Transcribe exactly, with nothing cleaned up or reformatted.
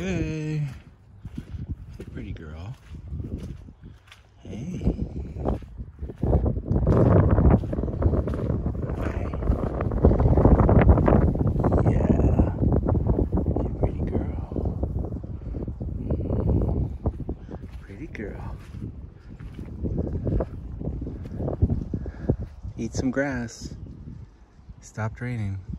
Okay. Hey, pretty girl. Hey. Hi. Yeah. You pretty girl. Pretty girl. Eat some grass. Stopped raining.